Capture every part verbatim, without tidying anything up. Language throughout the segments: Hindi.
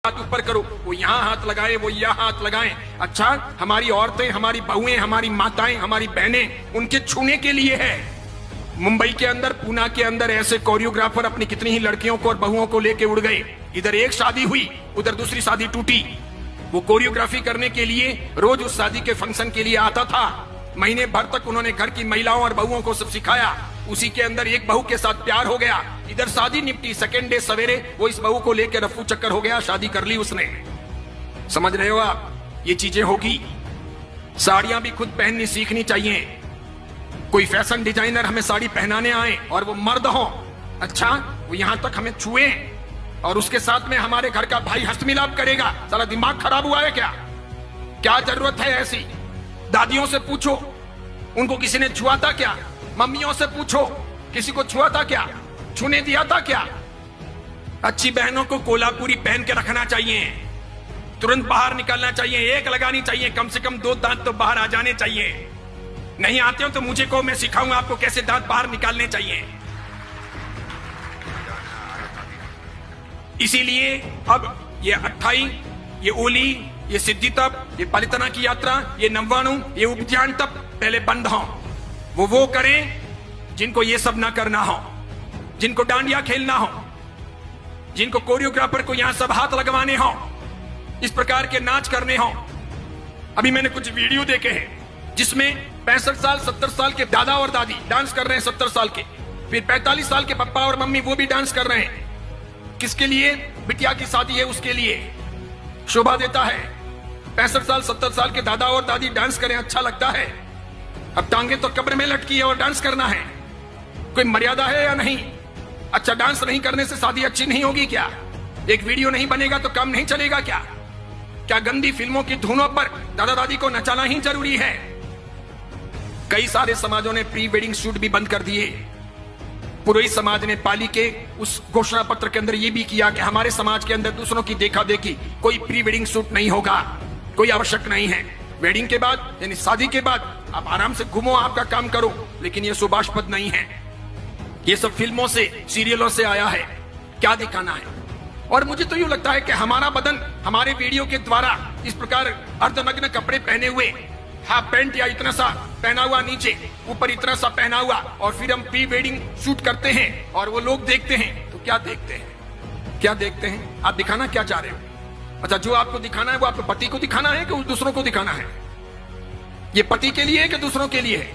हाथ ऊपर करो, वो यहाँ हाथ लगाए, वो यहाँ हाथ लगाएं। अच्छा, हमारी औरतें, हमारी बहुएं, हमारी माताएं, हमारी बहनें, उनके छूने के लिए है। मुंबई के अंदर, पूना के अंदर ऐसे कोरियोग्राफर अपनी कितनी ही लड़कियों को और बहुओं को लेके उड़ गए। इधर एक शादी हुई, उधर दूसरी शादी टूटी। वो कोरियोग्राफी करने के लिए रोज उस शादी के फंक्शन के लिए आता था। महीने भर तक उन्होंने घर की महिलाओं और बहुओं को सब सिखाया। उसी के अंदर एक बहू के साथ प्यार हो गया, इधर शादी निपटी। सेकेंड डे सवेरे वो इस बहू को लेकर रफू चक्कर हो गया, शादी कर ली उसने। समझ रहे हो आप? ये चीजें होगी। साड़ियां भी खुद पहननी सीखनी चाहिए। कोई फैशन डिजाइनर हमें साड़ी पहनाने आए और वो मर्द हो, अच्छा, वो यहां तक हमें छुए और उसके साथ में हमारे घर का भाई हस्तमिलाप करेगा, साला दिमाग खराब हुआ है क्या? क्या जरूरत है ऐसी? दादियों से पूछो, उनको किसी ने छुआ था क्या? मम्मियों से पूछो, किसी को छुआ था क्या? छूने दिया था क्या? अच्छी बहनों को कोल्हापुरी पहन के रखना चाहिए, तुरंत बाहर निकलना चाहिए, एक लगानी चाहिए, कम से कम दो दांत तो बाहर आ जाने चाहिए। नहीं आते हो तो मुझे को, मैं सिखाऊंगा आपको कैसे दांत बाहर निकालने चाहिए। इसीलिए अब ये अट्ठाई, ये ओली, ये सिद्धि तप, ये पलितना की यात्रा, ये नव्वाणु, ये उपध्यान तप पहले बंद हो। वो वो करें जिनको ये सब ना करना हो, जिनको डांडिया खेलना हो, जिनको कोरियोग्राफर को यहां सब हाथ लगवाने हो, इस प्रकार के नाच करने हो। अभी मैंने कुछ वीडियो देखे हैं जिसमें पैंसठ साल सत्तर साल के दादा और दादी डांस कर रहे हैं, सत्तर साल के, फिर पैंतालीस साल के पापा और मम्मी वो भी डांस कर रहे हैं। किसके लिए? बिटिया की शादी है उसके लिए। शोभा देता है। पैंसठ साल सत्तर साल के दादा और दादी डांस करें, अच्छा लगता है। अब टांगे तो कब्र में लटकी है और डांस करना है, कोई मर्यादा है या नहीं? अच्छा, डांस नहीं करने से शादी अच्छी नहीं होगी क्या? एक वीडियो नहीं बनेगा तो काम नहीं चलेगा क्या? क्या गंदी फिल्मों की धुनों पर दादा दादी को नचाना ही जरूरी है? कई सारे समाजों ने प्री वेडिंग शूट भी बंद कर दिए। पुरोहित समाज ने पाली के उस घोषणा पत्र के अंदर यह भी किया कि हमारे समाज के अंदर दूसरों की देखा देखी कोई प्री वेडिंग शूट नहीं होगा, कोई आवश्यक नहीं है। वेडिंग के बाद यानी शादी के बाद आप आराम से घूमो, आपका काम करो, लेकिन यह शुभास्पद नहीं है। ये सब फिल्मों से, सीरियलों से आया है। क्या दिखाना है? और मुझे तो यूं लगता है कि हमारा बदन हमारे वीडियो के द्वारा इस प्रकार अर्धनग्न कपड़े पहने हुए, हाफ पैंट या इतना सा पहना हुआ नीचे, ऊपर इतना सा पहना हुआ, और फिर हम प्री वेडिंग शूट करते हैं और वो लोग देखते हैं तो क्या देखते हैं? क्या देखते हैं? आप दिखाना क्या चाह रहे हो? अच्छा, जो आपको दिखाना है वो आपके पति को दिखाना है कि दूसरों को दिखाना है? ये पति के लिए है कि दूसरों के लिए है?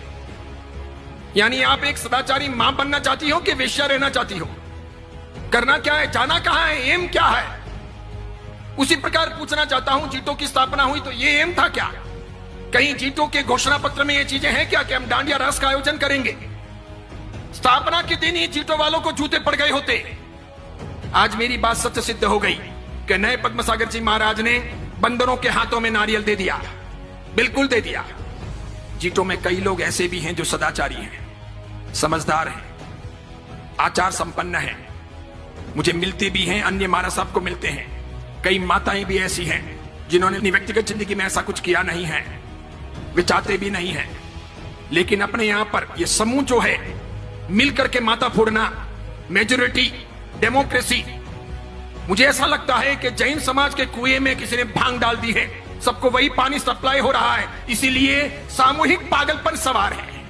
यानी आप एक सदाचारी मां बनना चाहती हो कि वेश्या रहना चाहती हो? करना क्या है? जाना कहां है? एम क्या है? उसी प्रकार पूछना चाहता हूं, जीटो की स्थापना हुई तो ये एम था क्या? कहीं जीटो के घोषणा पत्र में ये चीजें हैं क्या कि हम डांडिया रास का आयोजन करेंगे? स्थापना के दिन ही जीटो वालों को जूते पड़ गए होते। आज मेरी बात सत्य सिद्ध हो गई कि नए पद्मसागर जी महाराज ने बंदरों के हाथों में नारियल दे दिया, बिल्कुल दे दिया। जीटो में कई लोग ऐसे भी हैं जो सदाचारी हैं, समझदार हैं, आचार संपन्न हैं, मुझे मिलते भी हैं, अन्य महाराज साहब को मिलते हैं। कई माताएं भी ऐसी हैं जिन्होंने अपनी व्यक्तिगत जिंदगी में ऐसा कुछ किया नहीं है, वे चाहते भी नहीं हैं, लेकिन अपने यहां पर ये समूह जो है मिलकर के माता फोड़ना, मेजोरिटी, डेमोक्रेसी। मुझे ऐसा लगता है कि जैन समाज के कुएं में किसी ने भांग डाल दी है, सबको वही पानी सप्लाई हो रहा है, इसीलिए सामूहिक पागलपन सवार है।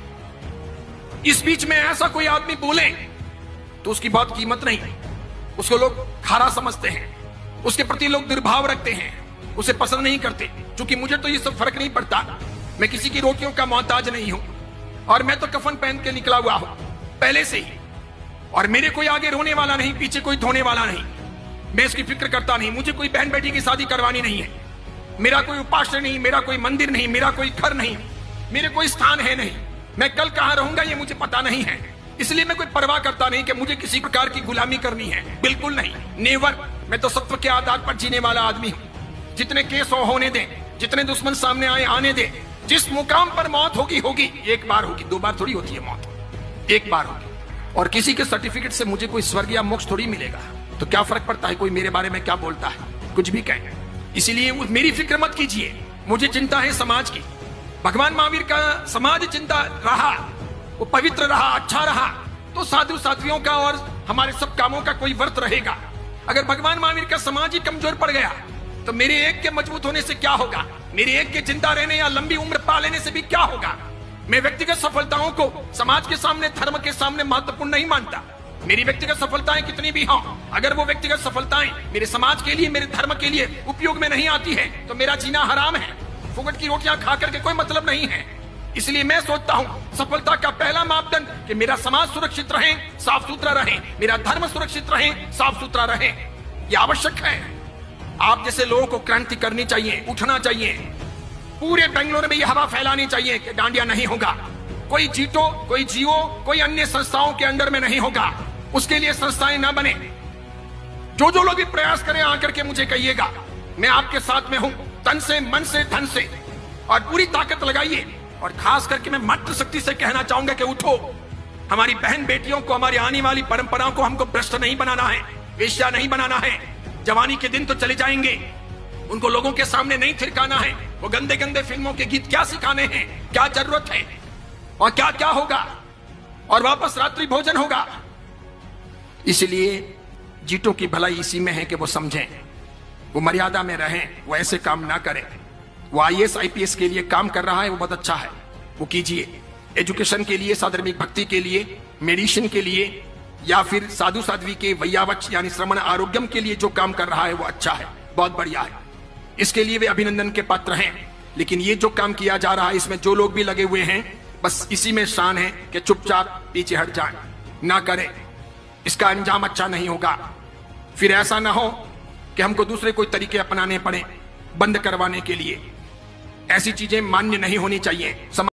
इस बीच में ऐसा कोई आदमी बोले तो उसकी बहुत कीमत नहीं, उसको लोग खारा समझते हैं, उसके प्रति लोग दुर्भाव रखते हैं, उसे पसंद नहीं करते। क्योंकि मुझे तो ये सब फर्क नहीं पड़ता, मैं किसी की रोटियों का मोहताज नहीं हूं, और मैं तो कफन पहन के निकला हुआ हूं पहले से ही, और मेरे कोई आगे रोने वाला नहीं, पीछे कोई धोने वाला नहीं। मैं इसकी फिक्र करता नहीं। मुझे कोई बहन बेटी की शादी करवानी नहीं है, मेरा कोई उपास्य नहीं, मेरा कोई मंदिर नहीं, मेरा कोई घर नहीं, मेरे कोई स्थान है नहीं, मैं कल कहां रहूंगा ये मुझे पता नहीं है, इसलिए मैं कोई परवाह करता नहीं कि मुझे किसी प्रकार की गुलामी करनी है, बिल्कुल नहीं, नेवर। मैं तो सत्व के आधार पर जीने वाला आदमी हूं। जितने केस होने दें, जितने दुश्मन सामने आए आने दें, जिस मुकाम पर मौत होगी होगी, एक बार होगी, दो बार थोड़ी होती है मौत, एक बार होगी। और किसी के सर्टिफिकेट से मुझे कोई स्वर्ग या मोक्ष थोड़ी मिलेगा, तो क्या फर्क पड़ता है कोई मेरे बारे में क्या बोलता है, कुछ भी कहे। इसीलिए मेरी फिक्र मत कीजिए, मुझे चिंता है समाज की। भगवान महावीर का समाज चिंता रहा, वो पवित्र रहा, अच्छा रहा, तो साधु साध्वियों का और हमारे सब कामों का कोई वर्त रहेगा। अगर भगवान महावीर का समाज ही कमजोर पड़ गया तो मेरे एक के मजबूत होने से क्या होगा? मेरे एक के जिंदा रहने या लंबी उम्र पा लेने से भी क्या होगा? मैं व्यक्तिगत सफलताओं को समाज के सामने, धर्म के सामने महत्वपूर्ण नहीं मानता। मेरी व्यक्तिगत सफलताएं कितनी भी हों, अगर वो व्यक्तिगत सफलताएं मेरे समाज के लिए, मेरे धर्म के लिए उपयोग में नहीं आती है तो मेरा जीना हराम है। फुकट की रोटियां खा करके कोई मतलब नहीं है। इसलिए मैं सोचता हूं सफलता का पहला मापदंड कि मेरा समाज सुरक्षित रहे, साफ सुथरा रहे, मेरा धर्म सुरक्षित रहे, साफ सुथरा रहे। यह आवश्यक है। आप जैसे लोगों को क्रांति करनी चाहिए, उठना चाहिए। पूरे बेंगलुरु में यह हवा फैलानी चाहिए कि डांडिया नहीं होगा, कोई जीतो, कोई जियो, कोई अन्य संस्थाओं के अंडर में नहीं होगा। उसके लिए संस्थाएं ना बने। जो जो लोग भी प्रयास करें आकर के मुझे कहिएगा, मैं आपके साथ में हूं, तन से, मन से, धन से, और पूरी ताकत लगाइए। और खास करके मैं मातृशक्ति से कहना चाहूंगा कि उठो। हमारी बहन बेटियों को, हमारी आने वाली परंपराओं को हमको भ्रष्ट नहीं बनाना है, वेश्या नहीं बनाना है। जवानी के दिन तो चले जाएंगे, उनको लोगों के सामने नहीं थिरकाना है। वो गंदे गंदे फिल्मों के गीत क्या सिखाने हैं, क्या जरूरत है, और क्या क्या होगा, और वापस रात्रि भोजन होगा। इसलिए जीतों की भलाई इसी में है कि वो समझें, वो मर्यादा में रहें, वो ऐसे काम ना करें। वो I A S I P S के लिए काम कर रहा है, वो बहुत अच्छा है, वो कीजिए। एजुकेशन के लिए, साधर्मिक भक्ति के लिए, मेडिसिन के लिए, या फिर साधु साध्वी के वैयावच यानी श्रवण आरोग्यम के लिए जो काम कर रहा है वो अच्छा है, बहुत बढ़िया है। इसके लिए वे अभिनंदन के पात्र हैं। लेकिन ये जो काम किया जा रहा है, इसमें जो लोग भी लगे हुए हैं, बस इसी में शान है कि चुपचाप पीछे हट जाएं, ना करें। इसका अंजाम अच्छा नहीं होगा। फिर ऐसा ना हो कि हमको दूसरे कोई तरीके अपनाने पड़े बंद करवाने के लिए। ऐसी चीजें मान्य नहीं होनी चाहिए।